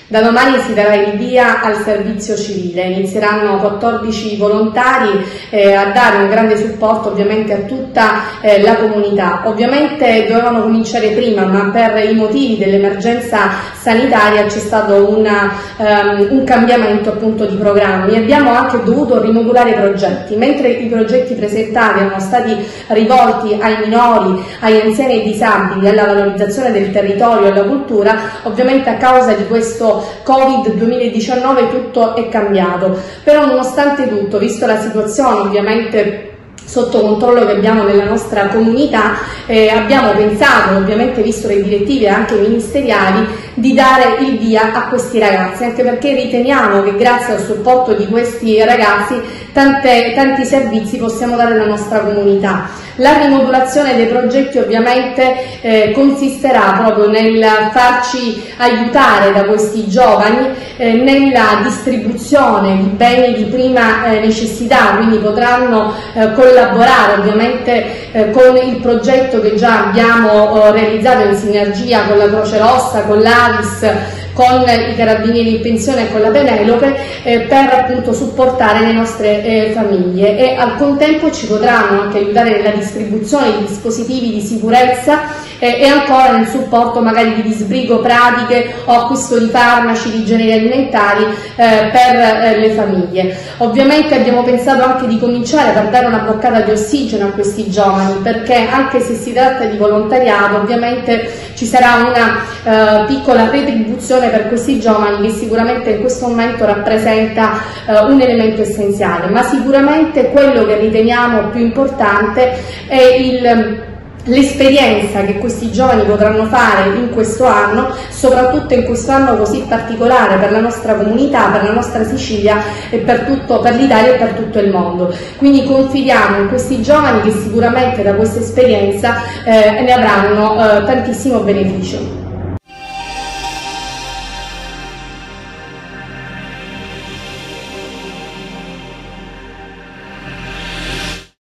Da domani si darà il via al servizio civile, inizieranno 14 volontari a dare un grande supporto ovviamente a tutta la comunità. Ovviamente dovevano cominciare prima, ma per i motivi dell'emergenza sanitaria c'è stato un cambiamento appunto di programmi. Abbiamo anche dovuto rimodulare i progetti, mentre i progetti presentati erano stati rivolti ai minori, agli anziani e disabili, alla valorizzazione del territorio e alla cultura, ovviamente a causa di questo Covid 2019 tutto è cambiato. Però nonostante tutto, visto la situazione ovviamente sotto controllo che abbiamo nella nostra comunità, abbiamo pensato, ovviamente visto le direttive anche ministeriali, di dare il via a questi ragazzi, anche perché riteniamo che grazie al supporto di questi ragazzi tanti servizi possiamo dare alla nostra comunità. La rimodulazione dei progetti ovviamente consisterà proprio nel farci aiutare da questi giovani nella distribuzione di beni di prima necessità, quindi potranno collaborare ovviamente con il progetto che già abbiamo realizzato in sinergia con la Croce Rossa, con l'Avis, con i Carabinieri in pensione e con la Penelope, per appunto supportare le nostre famiglie, e al contempo ci potranno anche aiutare nella distribuzione di dispositivi di sicurezza e ancora nel supporto magari di disbrigo pratiche o acquisto di farmaci, di generi alimentari per le famiglie. Ovviamente abbiamo pensato anche di cominciare per dare una boccata di ossigeno a questi giovani, perché anche se si tratta di volontariato ovviamente ci sarà una piccola retribuzione per questi giovani che sicuramente in questo momento rappresenta un elemento essenziale, ma sicuramente quello che riteniamo più importante è l'esperienza che questi giovani potranno fare in questo anno, soprattutto in questo anno così particolare per la nostra comunità, per la nostra Sicilia e per l'Italia e per tutto il mondo. Quindi confidiamo in questi giovani che sicuramente da questa esperienza ne avranno tantissimo beneficio.